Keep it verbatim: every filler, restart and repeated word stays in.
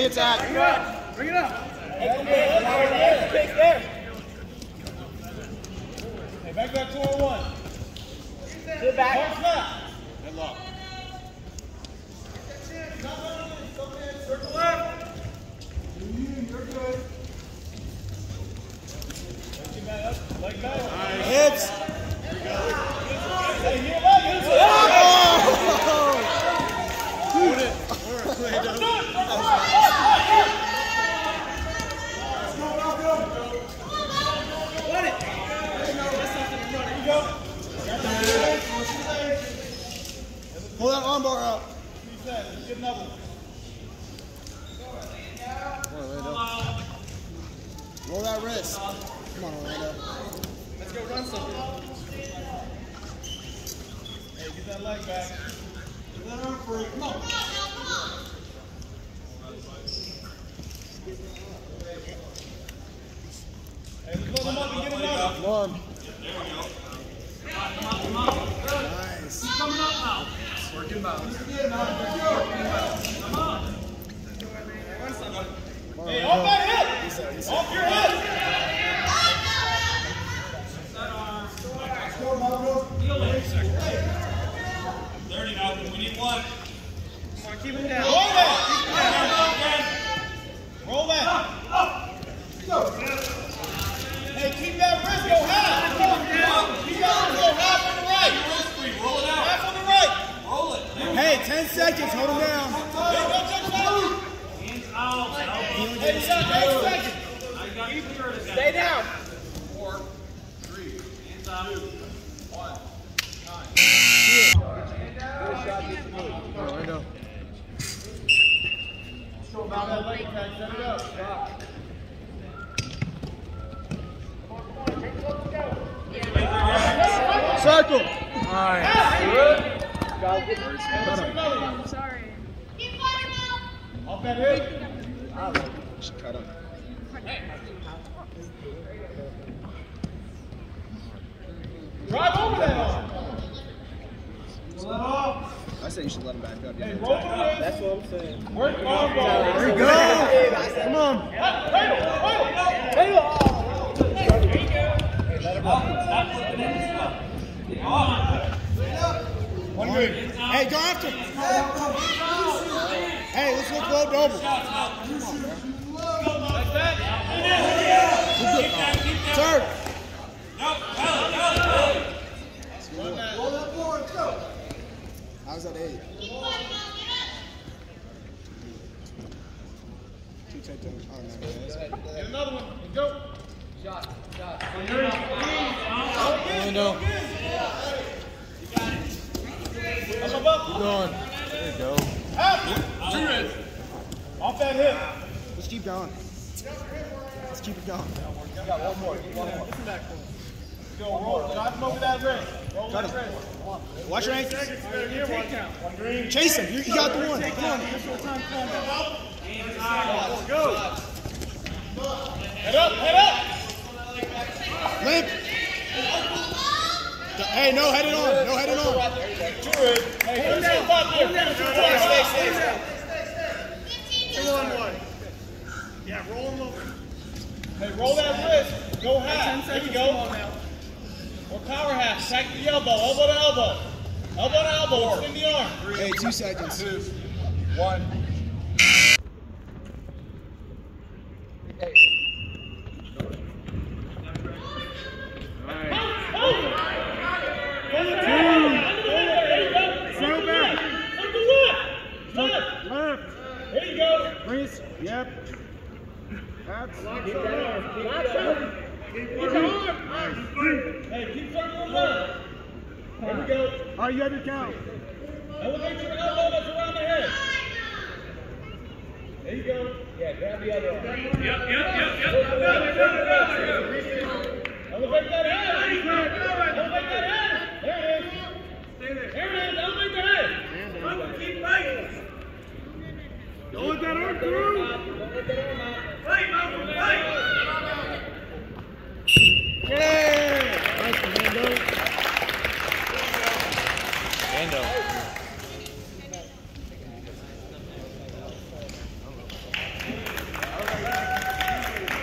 attack. Bring it up. Bring it up. Hey, there. Kick there. Hey, back back two on one. Sit back. Headlock. Circle left. You're good. Leg back. Hips. Hey, heel up. Heel up. Hold it. Hold that armbar up. Get another one. Come on, Orlando. Roll that wrist. Come on, Orlando. Let's go run something. Hey, get that leg back. Get that arm free. Come on. Hey, let's load him up and get another. Come on. There we go. Come on, come on, come on. Nice. Keep coming up now. Working bounce. Come on. Hey, off that hip! Off your hip! thirty nothing. We need one. Come on, keep him down. Roll that! Roll that! Hey, keep that wrist, go half! Keep that wrist, go half on the right! Roll it out. Half on the right! Roll it. Hey, ten seconds. Hold him down. Hey, go touch that! Hands out. Hey, shot, eight seconds! I got you clear. Stay down. Four, three, hands out. One. Orlando. Let's go about that leg attack, set it up. Circle. Nice. I'm sorry. Off that hip. Cut him. Drive over that arm. Pull that off. I say you should let him back up. Hey, roll the wrist. That's what I'm saying. Work arm ball. There we go. Come on. One good. Hey, go after him. Hey, let's look low double. Third. How's that eight? Two takedowns. Oh, no, guys. Get another one. Go. Shot. Shot. Orlando. Up, up, Keep up. going. There you go. Out. Two ribs. Off that hip. Let's keep going. Let's keep it going. Got one more. One more. Go roll. Drive him over that wrist. Roll Cut that him. wrist. Watch your ankles. One green. Chase him. You, you got the one. Come on. Go. Head up. Head up. Limp. Hey, no headed on. No headed on. Two ribs. Hey, hit him down. Stay, stay, stay. Two on one. Yeah, roll him over. Hey, roll that wrist. Go half. Here we go. Or power half. Tack the elbow. Elbow to elbow. Elbow to elbow. Extend the arm. Hey, two seconds. Two. One. Yep. That's Keep that arm. Keep that arm. Keep that arm. Hey, keep circling left. Here we go. All right, you have your count. Elevate your elbow that's around the head. There you go. Yeah, grab the other arm. Yep, yep, yep, yep. Elevate that head. Elevate that head. There it is. Stay there. There it is. Elevate the head. Malcolm, keep fighting. Don't let that arm through. Don't let that arm out. Fight, Malcolm, fight. Yeah. Nice, Fernando. Fernando.